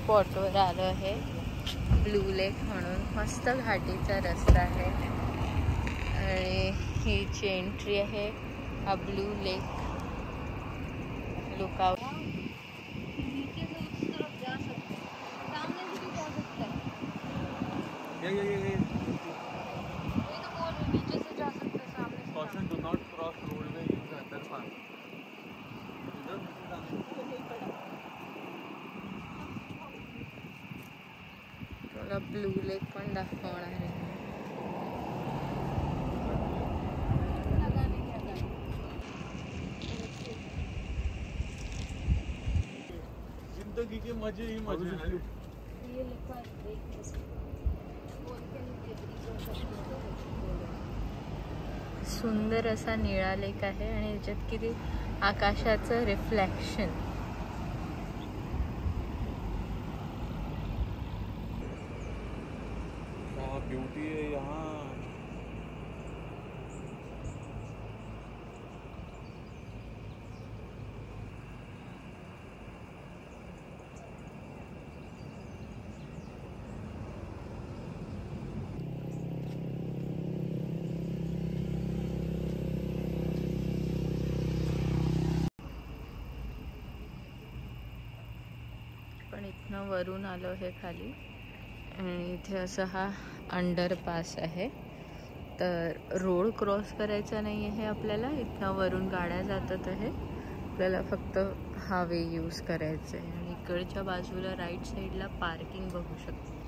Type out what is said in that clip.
स्पॉटवर आलो आहे, blue lake म्हणून. मस्त घाटीचा रस्ता आहे आणि हीची एंट्री आहे, हा blue lake lookout. Blue lake पण दाखवणार आहे. जिंदगी के मजे ही मजे हैं. सुंदर असा निळा लेक आहे आणि याच्यात किती आकाशाचं रिफ्लेक्शन. ब्यूटी है यहाँ. पण इथनं वरून आलो आहे खाली आणि इथे असा हा अंडरपास आहे. तर रोड क्रॉस करायचा नाही आहे आपल्याला, इथनं वरून गाड्या जातात आहे, आपल्याला फक्त हा वे यूज करायचं आहे. आणि इकडच्या बाजूला राईट साईडला पार्किंग बघू शकतो.